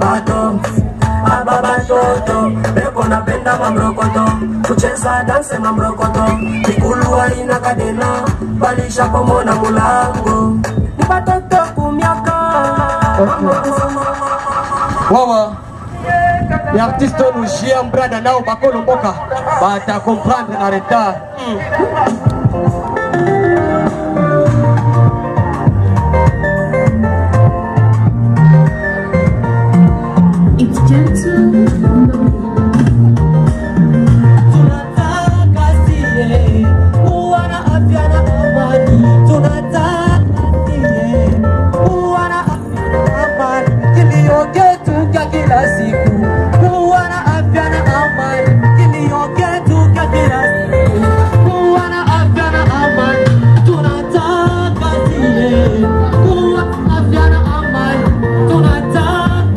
sabato. Ababa toto, beko napenda mambrokoto, kucheza danse mambrokoto, mikulu haina kadena, balisha pomona mulango. Nipatoto kumiaka. Wawa, les artistes nous chient brada nao bakolo mboka, bata comprendre na retard. It's gentle. Tunataka siye, uwa na afya na amani. Tunataka siye, uwa na afya na amani. Kilio chetu cha kila siku, uwa na afya na amani. Kilio chetu cha kila siku, uwa na afya na amani. Tunataka siye, uwa na afya na amani. Tunataka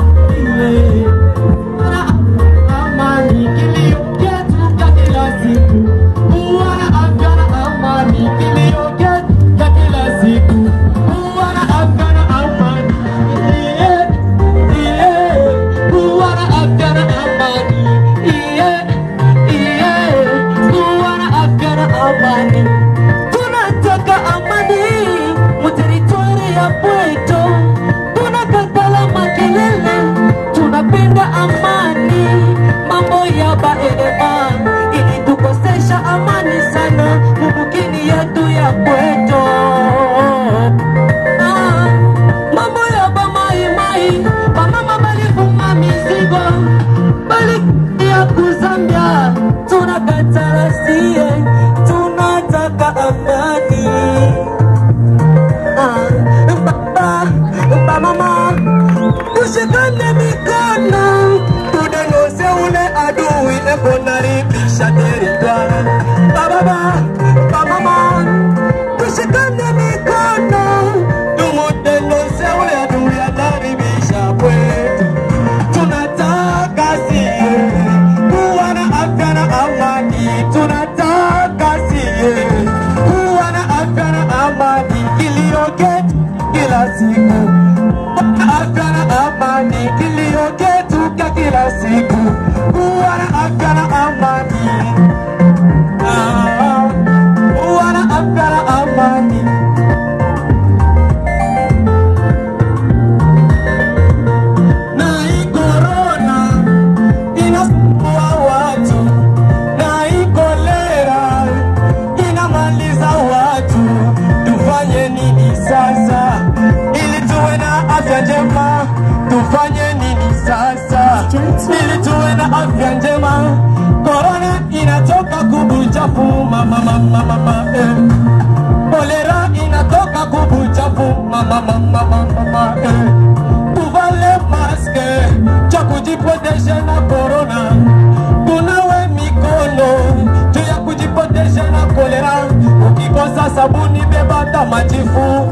sabuni bebata majifu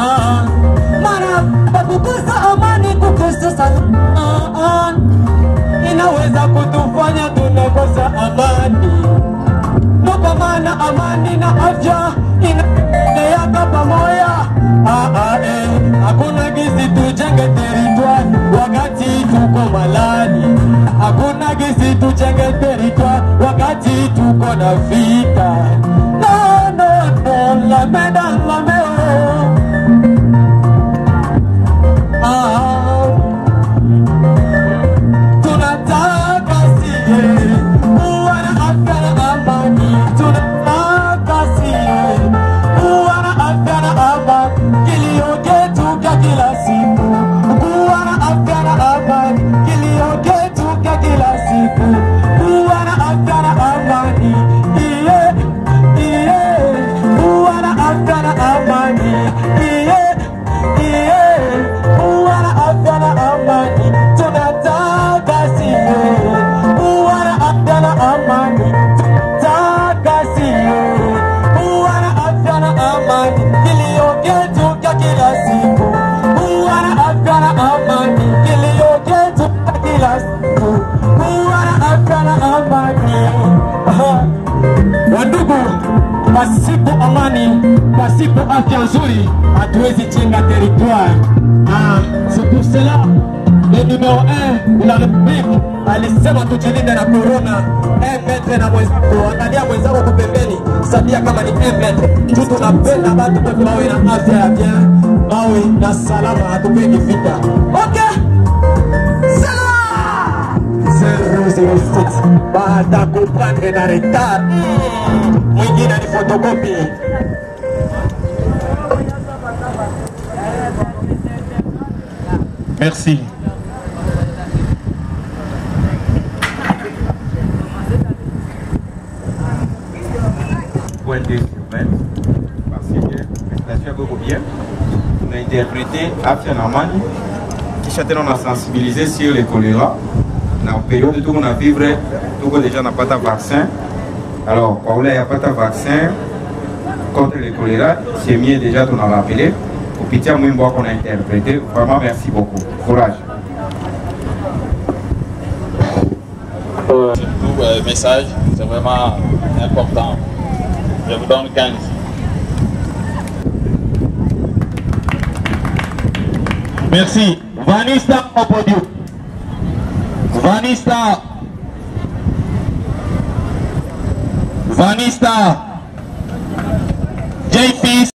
mara kukosa amani kukosa inaweza kutufanya tunakosa amani. Kwa maana amani na afya inaendea pamoja. Hakuna gizi tujenge territoire wakati tuko malani. Hakuna gizi tujenge territoire wakati tuko na vita. No, no, no, la meda. Tunataka siye uwa na afya na amani. Tunataka siye uwa na afya na amani. Kilio chetu cha kila siku uwa na afya na amani. Kilio chetu cha kila siku uwa na afya na amani. Uwa na afya na amani. Uwa na afya na amani. Tunataka siye uwa na afya na amani. Tunataka siye uwa na afya na amani. Kilio chetu cha kila siku uwa na afya na amani. Kilio chetu cha kila siku uwa na afya na amani. Wandugu, pasipo amani, pasipo afya nzuri, hatuwezi jenga territoire. C'est pour cela le numéro 1 la Republique alisema tujilinde na corona. 1 metre na mwenzako, angalia mwenzako kwa pembeni, sabia kama ni 1 metre. Tu tunapenda watu wote wawe na afya ya bien, wawe na salama, hatupendi vita. Okay? Baada kupande na retard mwingine ni fotokopi. Merci. Point de surveille, parce que l'installation est beaucoup bien. On a interprété Afia Namani, qui châtait on a sensibilisé sur le choléra. Dans la période où on a vivre, tout déjà n'a pas de vaccin. Alors, quand il n'y a pas de vaccin contre le choléra, c'est mieux déjà de nous rappeler. Au petit moment qu'on a interprété, vraiment merci beaucoup. Courage. Surtout message, c'est vraiment important. Je vous donne 15. Merci. Vanista au podium. Vanista. Vanista. JP.